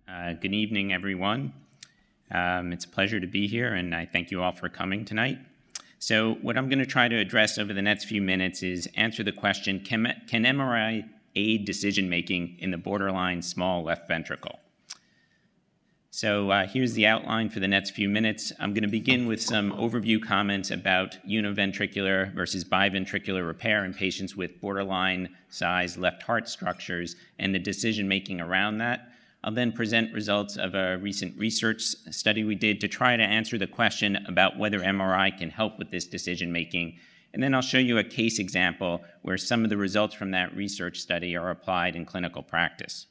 Good evening, everyone. It's a pleasure to be here, and I thank you all for coming tonight. So what I'm going to try to address over the next few minutes is answer the question, can MRI aid decision-making in the borderline small left ventricle? So here's the outline for the next few minutes. I'm going to begin with some overview comments about univentricular versus biventricular repair in patients with borderline-sized left heart structures and the decision-making around that. I'll then present results of a recent research study we did to try to answer the question about whether MRI can help with this decision-making. And then I'll show you a case example where some of the results from that research study are applied in clinical practice.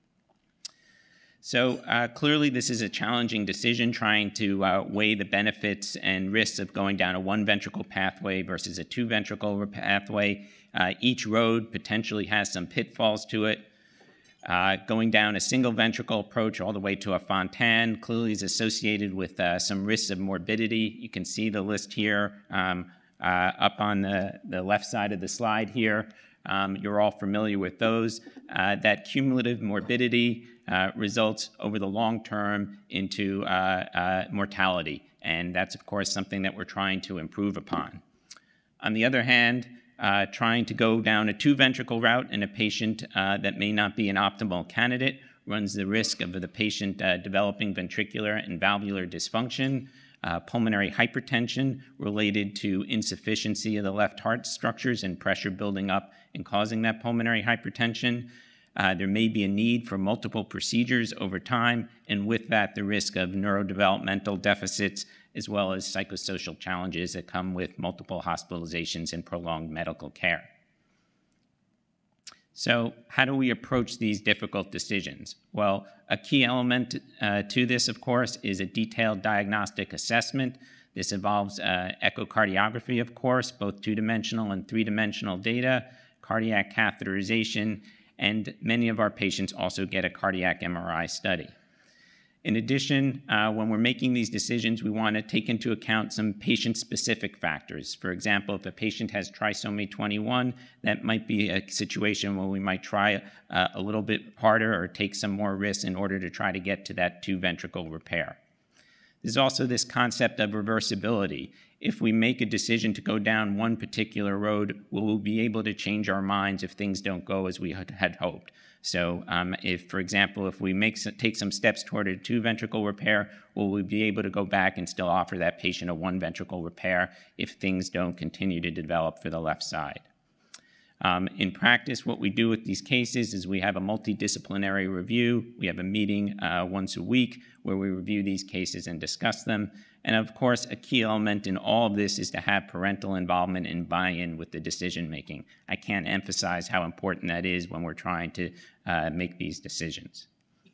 So clearly this is a challenging decision, trying to weigh the benefits and risks of going down a one ventricle pathway versus a two ventricle pathway. Each road potentially has some pitfalls to it. Going down a single ventricle approach all the way to a Fontan clearly is associated with some risks of morbidity. You can see the list here up on the left side of the slide here. You're all familiar with those. That cumulative morbidity results over the long term into mortality, and that's of course something that we're trying to improve upon. On the other hand, trying to go down a two ventricle route in a patient that may not be an optimal candidate runs the risk of the patient developing ventricular and valvular dysfunction, pulmonary hypertension related to insufficiency of the left heart structures and pressure building up and causing that pulmonary hypertension. There may be a need for multiple procedures over time, and with that, the risk of neurodevelopmental deficits as well as psychosocial challenges that come with multiple hospitalizations and prolonged medical care. So how do we approach these difficult decisions? Well, a key element to this, of course, is a detailed diagnostic assessment. This involves echocardiography, of course, both two-dimensional and three-dimensional data, cardiac catheterization, and many of our patients also get a cardiac MRI study. In addition, when we're making these decisions, we want to take into account some patient-specific factors. For example, if a patient has trisomy 21, that might be a situation where we might try a little bit harder or take some more risks in order to try to get to that two-ventricle repair. There's also this concept of reversibility. If we make a decision to go down one particular road, will we be able to change our minds if things don't go as we had hoped? So if, for example, if we take some steps toward a two ventricle repair, will we be able to go back and still offer that patient a one ventricle repair if things don't continue to develop for the left side? In practice, what we do with these cases is we have a multidisciplinary review. We have a meeting once a week where we review these cases and discuss them. And of course, a key element in all of this is to have parental involvement and buy-in with the decision-making. I can't emphasize how important that is when we're trying to make these decisions.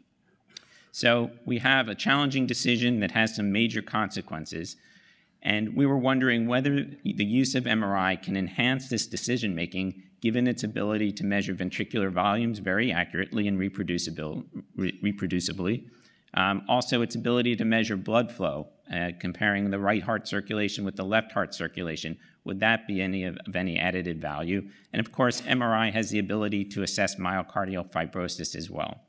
So we have a challenging decision that has some major consequences. And we were wondering whether the use of MRI can enhance this decision-making given its ability to measure ventricular volumes very accurately and reproducibly. Also, its ability to measure blood flow, comparing the right heart circulation with the left heart circulation. Would that be of any additive value? And of course, MRI has the ability to assess myocardial fibrosis as well.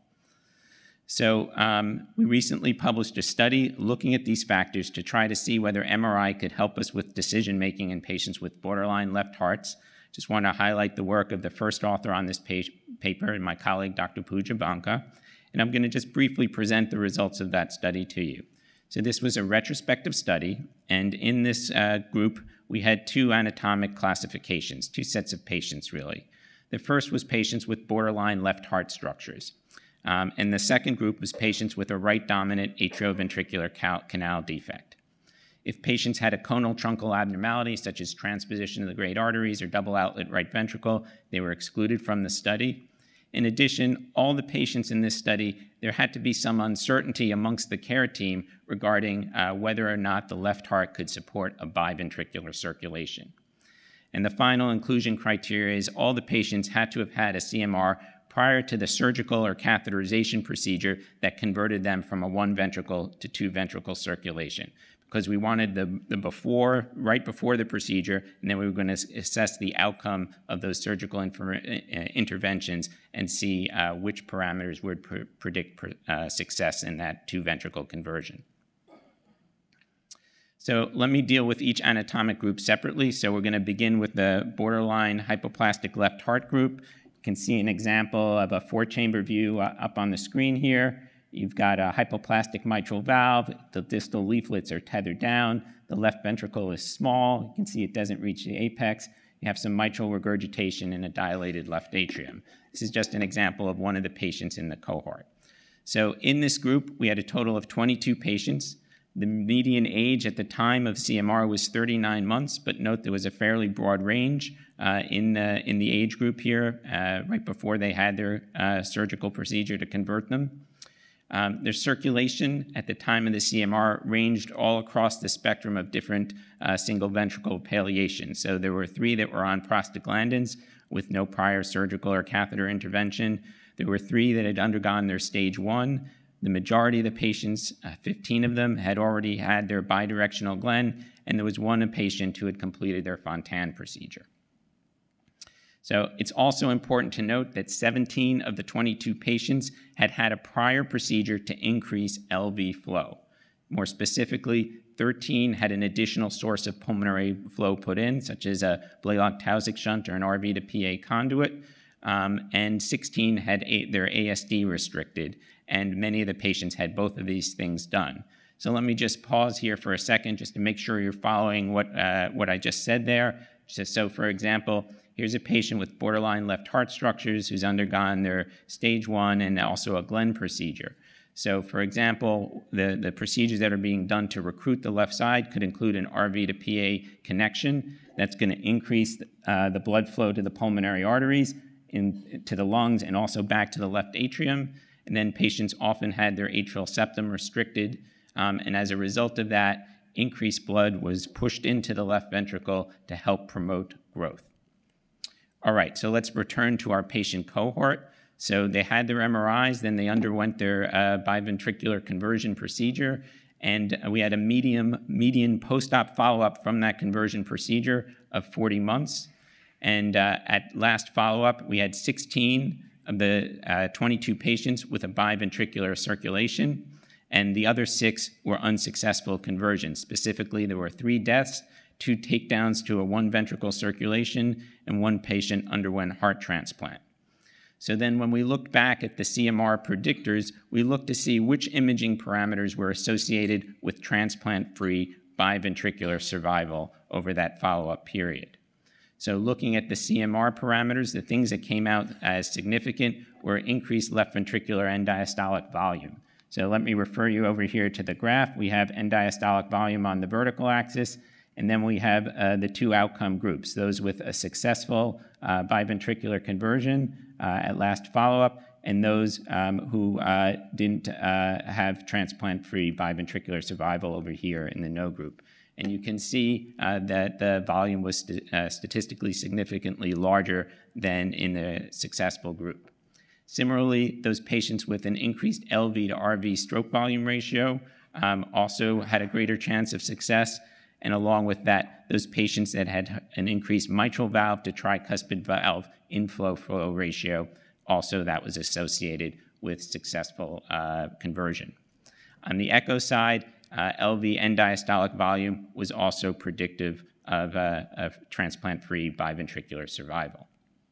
So we recently published a study looking at these factors to try to see whether MRI could help us with decision-making in patients with borderline left hearts. Just want to highlight the work of the first author on this paper and my colleague, Dr. Pooja Banka. And I'm going to just briefly present the results of that study to you. So this was a retrospective study, and in this group, we had two anatomic classifications, two sets of patients, really. The first was patients with borderline left heart structures. And the second group was patients with a right-dominant atrioventricular canal defect. If patients had a conal truncal abnormality, such as transposition of the great arteries or double outlet right ventricle, they were excluded from the study. In addition, all the patients in this study, there had to be some uncertainty amongst the care team regarding whether or not the left heart could support a biventricular circulation. And the final inclusion criteria is all the patients had to have had a CMR prior to the surgical or catheterization procedure that converted them from a one ventricle to two ventricle circulation. because we wanted the before, right before the procedure, and then we were going to assess the outcome of those surgical interventions and see which parameters would predict success in that two-ventricle conversion. So let me deal with each anatomic group separately. So we're going to begin with the borderline hypoplastic left heart group. You can see an example of a 4-chamber view up on the screen here. You've got a hypoplastic mitral valve. The distal leaflets are tethered down. The left ventricle is small. You can see it doesn't reach the apex. You have some mitral regurgitation in a dilated left atrium. This is just an example of one of the patients in the cohort. So in this group, we had a total of 22 patients. The median age at the time of CMR was 39 months, but note there was a fairly broad range in the age group here, right before they had their surgical procedure to convert them. Their circulation at the time of the CMR ranged all across the spectrum of different single ventricle palliation. So there were 3 that were on prostaglandins with no prior surgical or catheter intervention. There were 3 that had undergone their stage 1. The majority of the patients, 15 of them, had already had their bidirectional Glenn, and there was 1 patient who had completed their Fontan procedure. So it's also important to note that 17 of the 22 patients had had a prior procedure to increase LV flow. More specifically, 13 had an additional source of pulmonary flow put in, such as a Blalock-Taussig shunt or an RV to PA conduit, and 16 had their ASD restricted, and many of the patients had both of these things done. So let me just pause here for a second just to make sure you're following what I just said there. So for example, here's a patient with borderline left heart structures who's undergone their stage 1 and also a Glenn procedure. So for example, the procedures that are being done to recruit the left side could include an RV to PA connection. That's going to increase the blood flow to the pulmonary arteries, to the lungs, and also back to the left atrium. And then patients often had their atrial septum restricted, and as a result of that, increased blood was pushed into the left ventricle to help promote growth. All right, so let's return to our patient cohort. So they had their MRIs, then they underwent their biventricular conversion procedure, and we had a median post-op follow-up from that conversion procedure of 40 months. And at last follow-up, we had 16 of the 22 patients with a biventricular circulation, and the other 6 were unsuccessful conversions. Specifically, there were 3 deaths, 2 takedowns to a 1-ventricle circulation, and 1 patient underwent heart transplant. So then when we looked back at the CMR predictors, we looked to see which imaging parameters were associated with transplant-free biventricular survival over that follow-up period. So looking at the CMR parameters, the things that came out as significant were increased left ventricular end diastolic volume. So let me refer you over here to the graph. We have end diastolic volume on the vertical axis, and then we have the 2 outcome groups, those with a successful biventricular conversion at last follow-up, and those who didn't have transplant-free biventricular survival over here in the no group. And you can see that the volume was statistically significantly larger than in the successful group. Similarly, those patients with an increased LV to RV stroke volume ratio also had a greater chance of success. And along with that, those patients that had an increased mitral valve to tricuspid valve inflow-flow ratio, also that was associated with successful conversion. On the echo side, LV end diastolic volume was also predictive of transplant-free biventricular survival.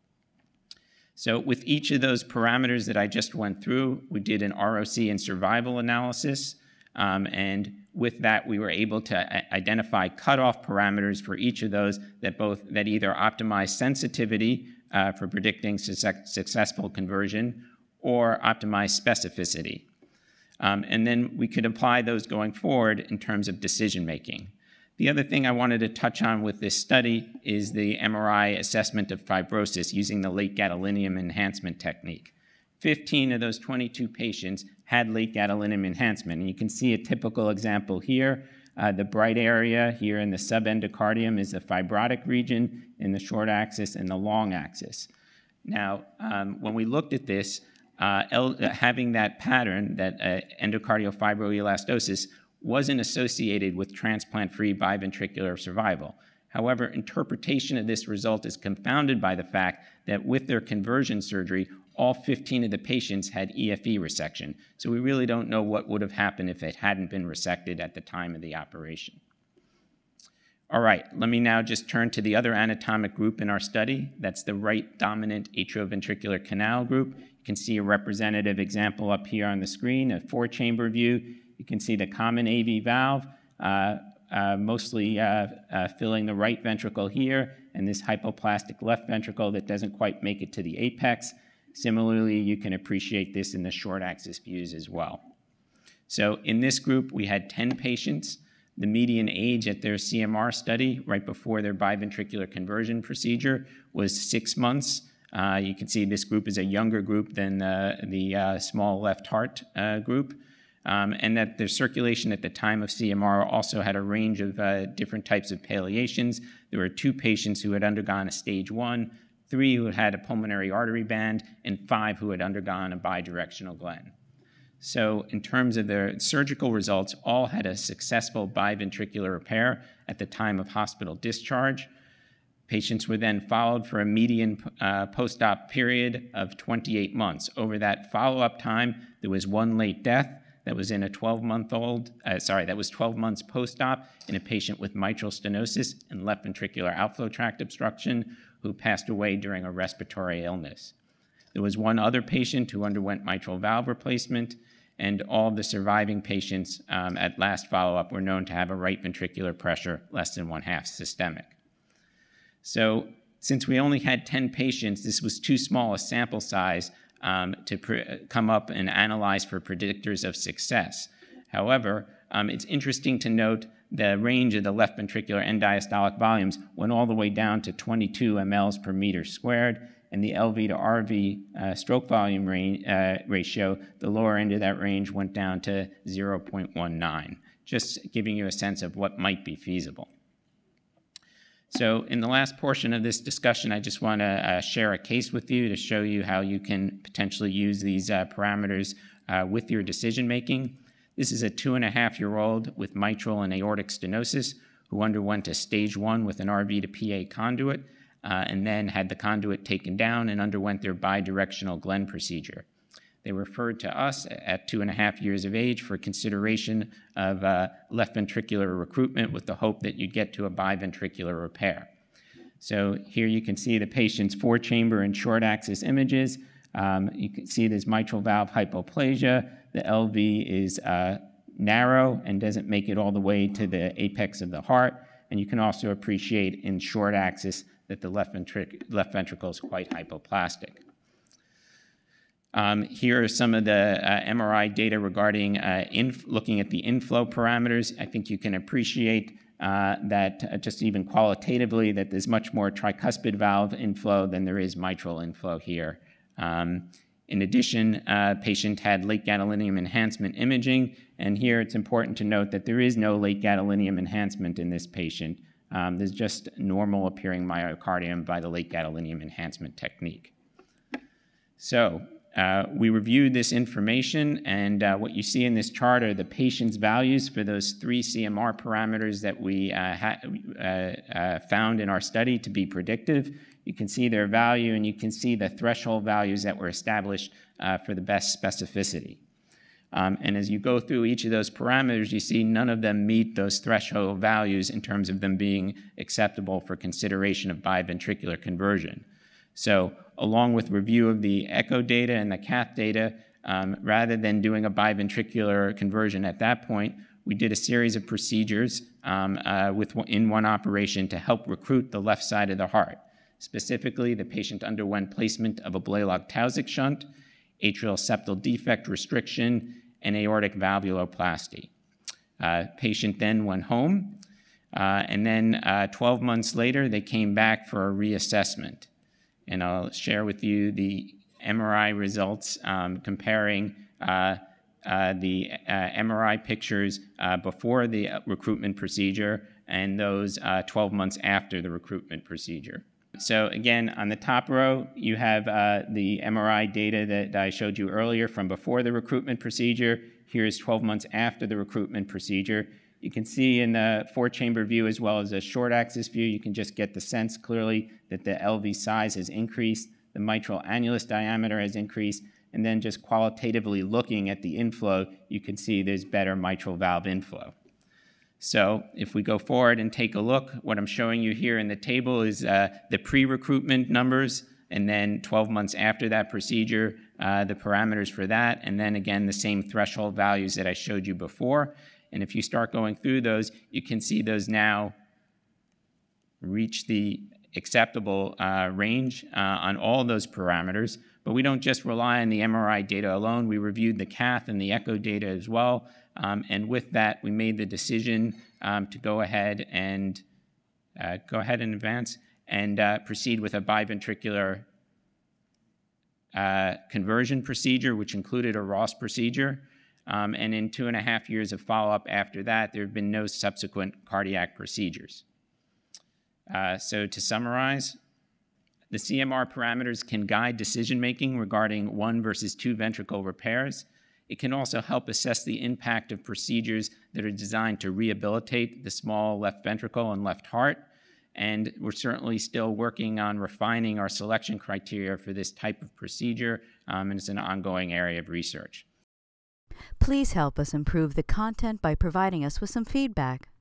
So with each of those parameters that I just went through, we did an ROC and survival analysis, and with that, we were able to identify cutoff parameters for each of those that either optimize sensitivity for predicting successful conversion or optimize specificity. And then we could apply those going forward in terms of decision making. The other thing I wanted to touch on with this study is the MRI assessment of fibrosis using the late gadolinium enhancement technique. 15 of those 22 patients had late gadolinium enhancement, and you can see a typical example here. The bright area here in the subendocardium is the fibrotic region in the short axis and the long axis. Now, when we looked at this, having that pattern, that endocardial fibroelastosis, wasn't associated with transplant-free biventricular survival. However, interpretation of this result is confounded by the fact that with their conversion surgery, all 15 of the patients had EFE resection. So we really don't know what would have happened if it hadn't been resected at the time of the operation. All right, let me now just turn to the other anatomic group in our study. That's the right dominant atrioventricular canal group. You can see a representative example up here on the screen, a 4-chamber view. You can see the common AV valve, mostly filling the right ventricle here, and this hypoplastic left ventricle that doesn't quite make it to the apex. Similarly, you can appreciate this in the short axis views as well. So in this group, we had 10 patients. The median age at their CMR study, right before their biventricular conversion procedure, was 6 months. You can see this group is a younger group than the small left heart group. And that their circulation at the time of CMR also had a range of different types of palliations. There were 2 patients who had undergone a stage 1, 3 who had a pulmonary artery band, and 5 who had undergone a bidirectional Glenn. So in terms of their surgical results, all had a successful biventricular repair at the time of hospital discharge. Patients were then followed for a median post-op period of 28 months. Over that follow-up time, there was 1 late death that was in a 12-month-old, that was 12 months post-op in a patient with mitral stenosis and left ventricular outflow tract obstruction who passed away during a respiratory illness. There was 1 other patient who underwent mitral valve replacement, and all of the surviving patients at last follow-up were known to have a right ventricular pressure less than 1/2 systemic. So since we only had 10 patients, this was too small a sample size to come up and analyze for predictors of success. However, it's interesting to note the range of the left ventricular end diastolic volumes went all the way down to 22 mLs per meter squared, and the LV to RV stroke volume ratio, the lower end of that range went down to 0.19, just giving you a sense of what might be feasible. So in the last portion of this discussion, I just want to share a case with you to show you how you can potentially use these parameters with your decision making. This is a 2.5-year-old with mitral and aortic stenosis who underwent a stage 1 with an RV to PA conduit and then had the conduit taken down and underwent their bidirectional Glenn procedure. They referred to us at 2.5 years of age for consideration of left ventricular recruitment with the hope that you'd get to a biventricular repair. So here you can see the patient's 4-chamber and short axis images. You can see there's mitral valve hypoplasia. The LV is narrow and doesn't make it all the way to the apex of the heart. And you can also appreciate in short axis that the left ventricle is quite hypoplastic. Here are some of the MRI data regarding looking at the inflow parameters. I think you can appreciate that just even qualitatively that there's much more tricuspid valve inflow than there is mitral inflow here. In addition, patient had late gadolinium enhancement imaging, and here it's important to note that there is no late gadolinium enhancement in this patient. There's just normal appearing myocardium by the late gadolinium enhancement technique. So we reviewed this information, and what you see in this chart are the patient's values for those 3 CMR parameters that we found in our study to be predictive. You can see their value, and you can see the threshold values that were established for the best specificity. And as you go through each of those parameters, you see none of them meet those threshold values in terms of them being acceptable for consideration of biventricular conversion. So along with review of the echo data and the cath data, rather than doing a biventricular conversion at that point, we did a series of procedures in one operation to help recruit the left side of the heart. Specifically, the patient underwent placement of a Blalock-Taussig shunt, atrial septal defect restriction, and aortic valvuloplasty. Patient then went home, and then 12 months later, they came back for a reassessment. And I'll share with you the MRI results comparing the MRI pictures before the recruitment procedure and those 12 months after the recruitment procedure. So again, on the top row, you have the MRI data that I showed you earlier from before the recruitment procedure. Here's 12 months after the recruitment procedure. You can see in the 4-chamber view as well as a short axis view, you can just get the sense clearly that the LV size has increased, the mitral annulus diameter has increased, and then just qualitatively looking at the inflow, you can see there's better mitral valve inflow. So if we go forward and take a look, what I'm showing you here in the table is the pre-recruitment numbers, and then 12 months after that procedure, the parameters for that, and then again the same threshold values that I showed you before. And if you start going through those, you can see those now reach the acceptable range on all those parameters. But we don't just rely on the MRI data alone. We reviewed the cath and the echo data as well. And with that, we made the decision to go ahead and advance and proceed with a biventricular conversion procedure, which included a Ross procedure. And in 2.5 years of follow-up after that, there have been no subsequent cardiac procedures. So to summarize, the CMR parameters can guide decision-making regarding 1 versus 2 ventricle repairs. It can also help assess the impact of procedures that are designed to rehabilitate the small left ventricle and left heart. And we're certainly still working on refining our selection criteria for this type of procedure, and it's an ongoing area of research. Please help us improve the content by providing us with some feedback.